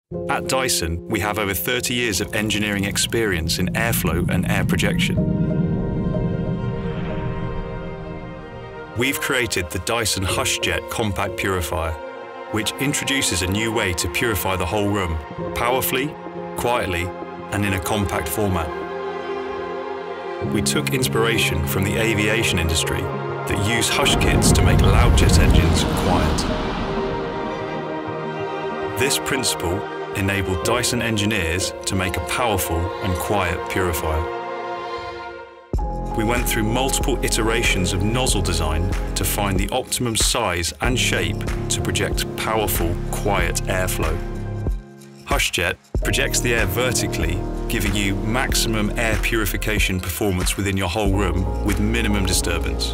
At Dyson, we have over 30 years of engineering experience in airflow and air projection. We've created the Dyson HushJet Compact Purifier, which introduces a new way to purify the whole room, powerfully, quietly, and in a compact format. We took inspiration from the aviation industry that use hush kits to make loud jet engines quiet. This principle enabled Dyson engineers to make a powerful and quiet purifier. We went through multiple iterations of nozzle design to find the optimum size and shape to project powerful, quiet airflow. HushJet projects the air vertically, giving you maximum air purification performance within your whole room with minimum disturbance.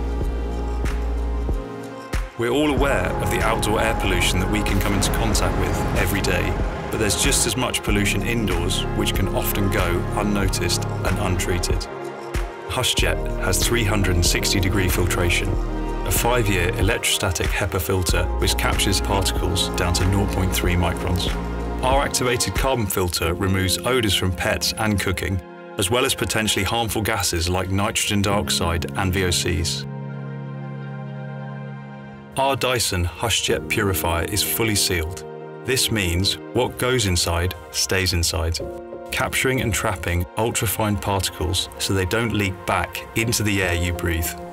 We're all aware of the outdoor air pollution that we can come into contact with every day, but there's just as much pollution indoors, which can often go unnoticed and untreated. HushJet has 360-degree filtration, a 5-year electrostatic HEPA filter which captures particles down to 0.3 microns. Our activated carbon filter removes odours from pets and cooking, as well as potentially harmful gases like nitrogen dioxide and VOCs. Our Dyson HushJet Purifier is fully sealed. This means what goes inside stays inside, capturing and trapping ultrafine particles so they don't leak back into the air you breathe.